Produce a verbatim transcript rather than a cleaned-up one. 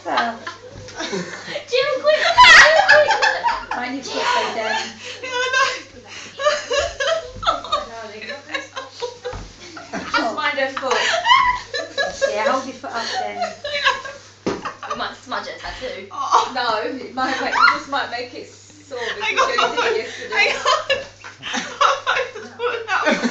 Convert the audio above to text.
Well, Jimmy, quick! mind your foot though, Dan. Just mind her foot. Yeah, hold your foot up then. We might smudge her tattoo. Oh. No, it might make, it just might make it sore because Hang on, you did it yesterday. hang on. I'm supposed to put that